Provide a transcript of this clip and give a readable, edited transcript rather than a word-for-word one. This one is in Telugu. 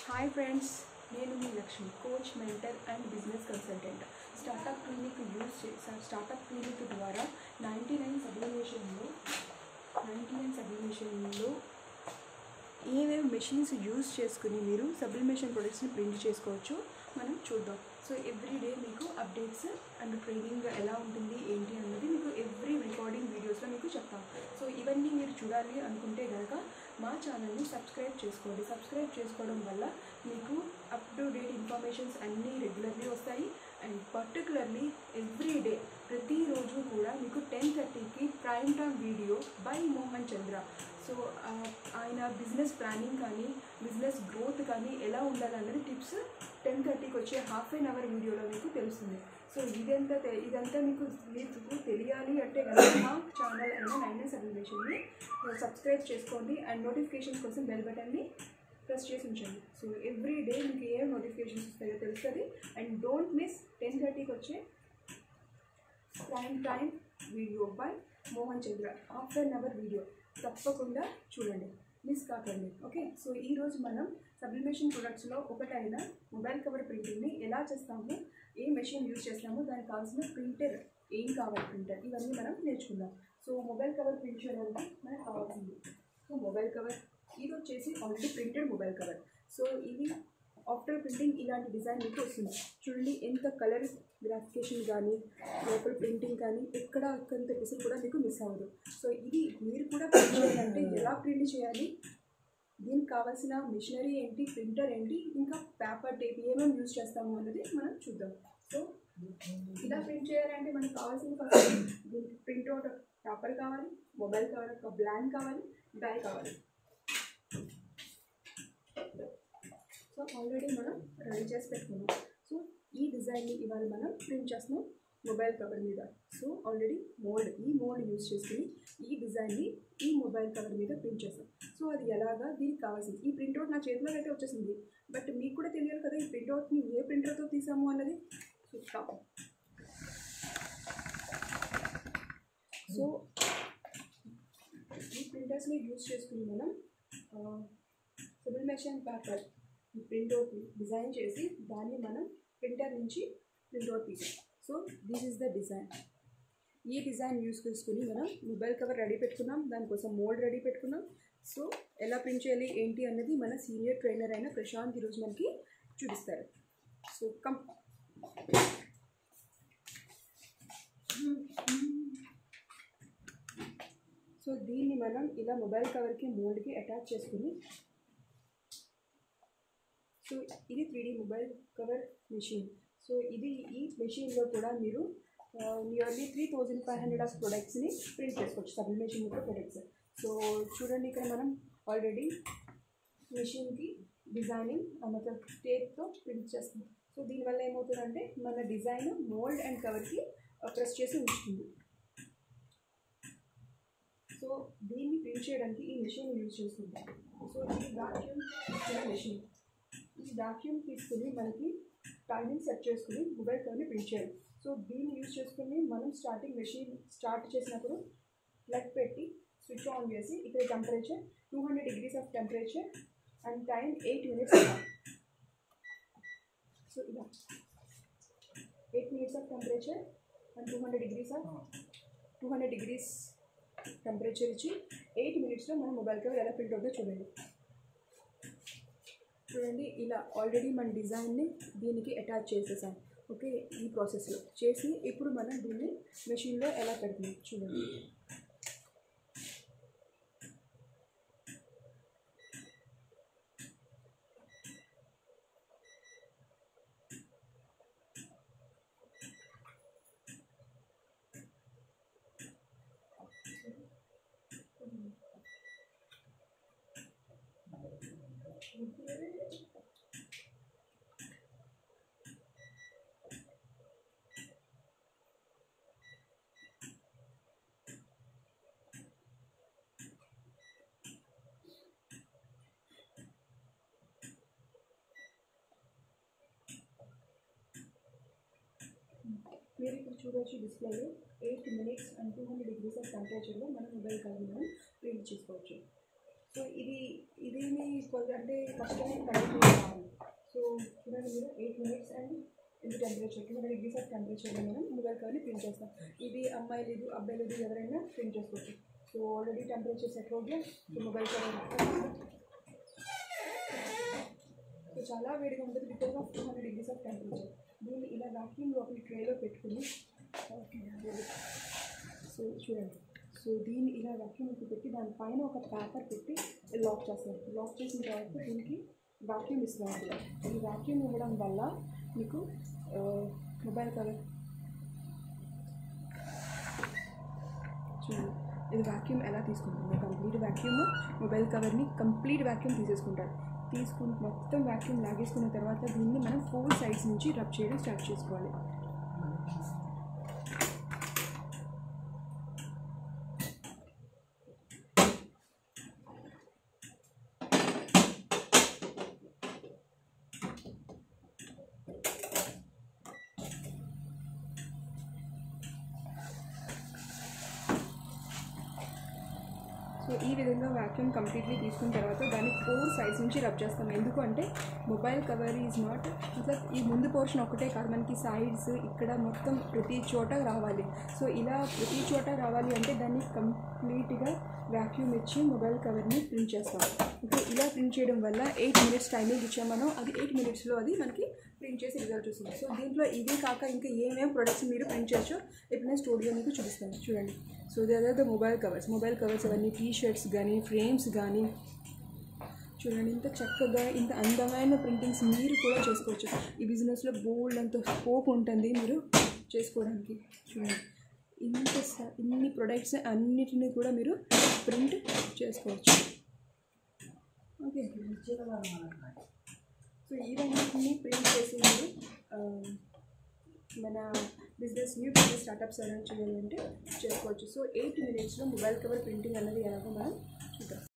Hi friends, నేను మీ Lakshmi coach mentor and business consultant. Startup clinic startup clinic ద్వారా 99 సబ్లిమేషన్లో ఏమేమి మెషిన్స్ యూజ్ చేసుకుని మీరు సబ్లిమేషన్ ప్రొడక్ట్స్ని ప్రింట్ చేసుకోవచ్చు మనం చూద్దాం. సో ఎవ్రీడే మీకు అప్డేట్స్ అండ్ ట్రైనింగ్ ఎలా ఉంటుంది ఏంటి అన్నది మీకు ఎవ్రీ రికార్డింగ్ వీడియోస్లో మీకు చెప్తాం. సో ఇవన్నీ మీరు చూడాలి అనుకుంటే కనుక మా ఛానల్ని సబ్స్క్రైబ్ చేసుకోండి. సబ్స్క్రైబ్ చేసుకోవడం వల్ల మీకు అప్ టు డేట్ ఇన్ఫర్మేషన్స్ అన్నీ రెగ్యులర్లీ వస్తాయి. అండ్ పర్టికులర్లీ ఎవ్రీడే ప్రతిరోజు కూడా మీకు 10:30కి prime time video by Mohan Chandra. So ఆయన బిజినెస్ ప్లానింగ్ కానీ బిజినెస్ గ్రోత్ కానీ ఎలా ఉండాలన్నది టిప్స్ 10:30కి వచ్చే హాఫ్ అన్ అవర్ వీడియోలో మీకు తెలుస్తుంది. సో ఇదంతా మీకు తెలియాలి అంటే కనుక మా ఛానల్ అయిన 99 సబ్లిమేషన్ని సబ్స్క్రైబ్ చేసుకోండి అండ్ నోటిఫికేషన్స్ కోసం బెల్ బటన్ని ప్రెస్ చేసి ఉంచండి. సో ఎవ్రీ డే మీకు ఏ నోటిఫికేషన్స్ వస్తాయో తెలుస్తుంది. అండ్ డోంట్ మిస్ 10:30కి వచ్చే prime time video by Mohan Chandra half an hour video తప్పకుండా చూడండి, మిస్ కాకండి. ఓకే, సో ఈరోజు మనం సబ్లిమేషన్ ప్రొడక్ట్స్లో ఒకటైన మొబైల్ కవర్ ప్రింటింగ్ని ఎలా చేస్తాము, ఏ మెషిన్ యూజ్ చేస్తాము, దానికి కావాల్సిన ప్రింటర్ ఏం కావాలి, ప్రింటర్ ఇవన్నీ మనం నేర్చుకుందాం. సో మొబైల్ కవర్ ప్రింట్ చేయడానికి మనకు కావాల్సింది సో మొబైల్ కవర్ ఇది వచ్చేసి already printed mobile cover. So ఇది ఆఫ్టర్ ప్రింటింగ్ ఇలాంటి డిజైన్ మీకు వస్తుంది. చూడండి ఎంత కలర్ గ్రాఫికేషన్ కానీ లోపల ప్రింటింగ్ కానీ ఎక్కడ ఒక్కంత పిసర్ కూడా మీకు మిస్ అవ్వదు. సో ఇది మీరు కూడా ప్రింట్ చేయాలంటే ఎలా ప్రింట్ చేయాలి, దీనికి కావాల్సిన మిషనరీ ఏంటి, ప్రింటర్ ఏంటి, ఇంకా పేపర్ టేప్ ఏమేమి యూజ్ చేస్తాము అన్నది మనం చూద్దాం. సో ఇలా ప్రింట్ చేయాలంటే మనకు కావాల్సిన ఫస్ట్ దీనికి ప్రింట్అవుట్ పేపర్ కావాలి, మొబైల్ కవర్ ఒక బ్లాంక్ కావాలి, డై కావాలి. సో ఆల్రెడీ మనం రెడీ చేసి పెట్టుకున్నాం. సో ఈ డిజైన్ని ఇవాళ మనం ప్రింట్ చేస్తున్నాం మొబైల్ కవర్ మీద. సో ఆల్రెడీ ఈ మోల్డ్ యూజ్ చేసుకుని ఈ డిజైన్ని ఈ మొబైల్ కవర్ మీద ప్రింట్ చేస్తాం. సో అది ఎలాగా, దీనికి కావాల్సింది ఈ ప్రింట్అవుట్ నా చేతిలో అయితే వచ్చేసింది. బట్ మీకు కూడా తెలియాలి కదా ఈ ప్రింట్అవుట్ని ఏ ప్రింటర్తో తీసాము అన్నది చూస్తాం. సో ఈ ప్రింటర్స్ని యూజ్ చేసుకుని మనం సబ్లిమేషన్ పేపర్ ప్రింట్అవుట్ డిజైన్ చేసి దాన్ని మనం ప్రింటర్ నుంచి ప్రింట్అవుట్ తీసాం. So this is the design. ఈ డిజైన్ యూజ్ చేసుకుని మనం మొబైల్ కవర్ రెడీ పెట్టుకున్నాం, దానికోసం మోల్డ్ రెడీ పెట్టుకున్నాం. సో ఎలా ప్రింట్ చేయాలి ఏంటి అన్నది మన సీనియర్ ట్రైనర్ అయిన ప్రశాంత్ ఈరోజు మనకి చూపిస్తారు. So come. సో దీన్ని మనం ఇలా మొబైల్ కవర్కి మోల్డ్కి అటాచ్ చేసుకుని, సో ఇది 3D mobile cover machine. So ఈ మెషిన్లో కూడా మీరు నియర్లీ 3500 ఆఫ్ ప్రొడక్ట్స్ని ప్రింట్ చేసుకోవచ్చు, సబ్లిమేషన్ యొక్క ప్రొడక్ట్స్. సో చూడండి ఇక్కడ మనం ఆల్రెడీ మెషిన్కి డిజైనింగ్ మొత్తం టేప్తో ప్రింట్ చేస్తాం. సో దీనివల్ల ఏమవుతుందంటే మన డిజైన్ మోల్డ్ అండ్ కవర్కి ప్రెస్ చేసి ఉంచుతుంది. సో దీన్ని ప్రింట్ చేయడానికి ఈ మెషిన్ యూజ్ చేసుకుంటాం. సో ఇది వాక్యూమ్ మెషిన్. ఈ వాక్యూమ్ తీసుకుని మనకి టైమింగ్ సెట్ చేసుకుని మొబైల్ కవర్ని ప్రింట్ చేయాలి. సో దీన్ని యూజ్ చేసుకుని మనం మెషిన్ స్టార్ట్ చేసినప్పుడు ప్లగ్ పెట్టి స్విచ్ ఆన్ చేసి ఇక్కడ temperature 200 degrees of temperature and time 8 minutes. So ఇలా 8 minutes of temperature and 200 degrees temperature ఇచ్చి 8 minutesలో మన మొబైల్ కవర్ ఎలా ప్రింట్ అవుతుందో చూడండి. ఇలా ఆల్రెడీ మన డిజైన్ని దీనికి అటాచ్ చేసేసాం. ఓకే, ఈ ప్రాసెస్లో చేసి ఇప్పుడు మనం దీన్ని మెషిన్లో ఎలా పెడుతున్నాం చూడండి. మీరు ఇప్పుడు చూడవచ్చు డిస్ప్లేలో 8 minutes అండ్ 200 degrees ఆఫ్ టెంపరేచర్లో మన మొబైల్ కవర్ని మనం ప్రింట్ చేసుకోవచ్చు. సో సో ఇది అంటే కష్టమే కంటిన్యూ కావాలి. సో చూడండి మీరు 8 minutes అండ్ ఇంత టెంపరేచర్ 200 degrees ఆఫ్ టెంపరేచర్లో మనం మొబైల్ కవర్ని ప్రింట్ చేస్తాం. ఇది అమ్మాయి లేదు అబ్బాయి లేదు ఎవరైనా ప్రింట్ చేసుకోవచ్చు. సో ఆల్రెడీ టెంపరేచర్ సెట్ అవుతుంది. సో మొబైల్ కవర్ సో చాలా వేడిగా ఉంటుంది because of 200 degrees of temperature. దీన్ని ఇలా వ్యాక్యూమ్ లోపల ట్రేలో పెట్టుకుని సో చూడండి. సో దీన్ని ఇలా వ్యాక్యూమ్కి పెట్టి దానిపైన ఒక పేపర్ పెట్టి లాక్ చేస్తారు. లాక్ చేసిన తర్వాత దీనికి వ్యాక్యూమ్ ఇస్తున్నారు. ఈ వ్యాక్యూమ్ ఇవ్వడం వల్ల మీకు మొబైల్ కవర్ చూడండి ఇది వ్యాక్యూమ్ ఎలా తీసుకుంటుంది. కంప్లీట్ వ్యాక్యూమ్ మొబైల్ కవర్ని కంప్లీట్ వ్యాక్యూమ్ తీసేసుకుంటారు. తీసుకుని మొత్తం వ్యాక్యూమ్ లాగేసుకున్న తర్వాత దీన్ని మనం 4 sides నుంచి రబ్ చేయడం స్టార్ట్ చేసుకోవాలి. సో ఈ విధంగా వ్యాక్యూమ్ కంప్లీట్లీ తీసుకున్న తర్వాత దాన్ని 4 sides నుంచి రబ్ చేస్తాం. ఎందుకు అంటే మొబైల్ కవర్ ఈజ్ నాట్ మతలబ్ ఈ ముందు పోర్షన్ ఒకటే కాదు, మనకి సైడ్స్ ఇక్కడ మొత్తం ప్రతి చోట రావాలి. సో ఇలా ప్రతి చోట రావాలి అంటే దాన్ని కంప్లీట్గా వ్యాక్యూమ్ ఇచ్చి మొబైల్ కవర్ని ప్రింట్ చేస్తాం. ఇప్పుడు ఇలా ప్రింట్ చేయడం వల్ల 8 minutes టైమింగ్ ఇచ్చాం మనం. అది 8 minutesలో అది మనకి ప్రింట్ చేసి రిజల్ట్ వస్తుంది. సో దీంట్లో ఇవి కాక ఇంకా ఏమేమి ప్రొడక్ట్స్ మీరు ప్రింట్ చేయొచ్చో ఇప్పుడు నేను స్టూడియో మీకు చూపిస్తాను చూడండి. సో అదే మొబైల్ కవర్స్ అవన్నీ టీ-షర్ట్స్ కానీ ఫ్రేమ్స్ కానీ చూడండి. ఇంత చక్కగా ఇంత అందమైన ప్రింటింగ్స్ మీరు కూడా చేసుకోవచ్చు. ఈ బిజినెస్లో బోల్డ్ అంత స్కోప్ ఉంటుంది మీరు చేసుకోవడానికి. చూడండి ఇన్ని ప్రొడక్ట్స్ అన్నిటినీ కూడా మీరు ప్రింట్ చేసుకోవచ్చు. ఓకే సో ఇవన్నీ ప్రింట్ చేసి మీరు మన న్యూ బిజినెస్ స్టార్టప్స్ ఏమైనా చేయాలంటే చేసుకోవచ్చు. సో 8 minutesలో మొబైల్ కవర్ ప్రింటింగ్ అన్నది ఎలాగో మనం చూద్దాం.